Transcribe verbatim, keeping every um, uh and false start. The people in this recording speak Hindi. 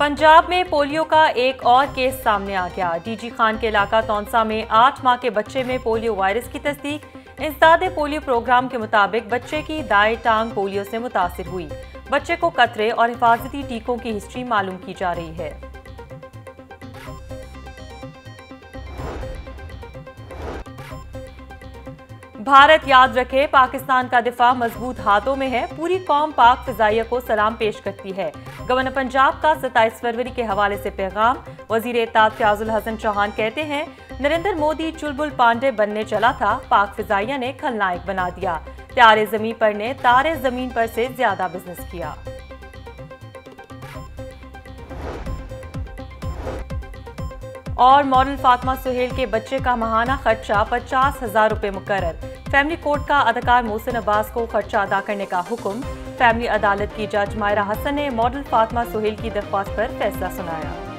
पंजाब में पोलियो का एक और केस सामने आ गया। डीजी खान के इलाका तौंसा में आठ माह के बच्चे में पोलियो वायरस की तस्दीक। इंसदादे पोलियो प्रोग्राम के मुताबिक बच्चे की दाएं टांग पोलियो से मुतासिर हुई। बच्चे को कतरे और हिफाजती टीकों की हिस्ट्री मालूम की जा रही है। भारत याद रखे, पाकिस्तान का दिफा मजबूत हाथों में है। पूरी कौम पाक फिजाइया को सलाम पेश करती है। गवर्नर पंजाब का सत्ताईस फरवरी के हवाले से पैगाम। वजीर इत्तेहाद फयाजुल हसन चौहान कहते हैं, नरेंद्र मोदी चुलबुल पांडे बनने चला था, पाक फिजाइया ने खलनायक बना दिया। प्यारे जमीन पर ने तारे जमीन पर से ज्यादा बिजनेस किया। और मॉडल फातिमा सुहेल के बच्चे का माहाना खर्चा पचास हजार रुपए मुकर्रर। फैमिली कोर्ट का अदाकार मोहसिन अब्बास को खर्चा अदा करने का हुक्म। फैमिली अदालत की जज मायरा हसन ने मॉडल फातिमा सुहेल की दरख्वास्त पर फैसला सुनाया।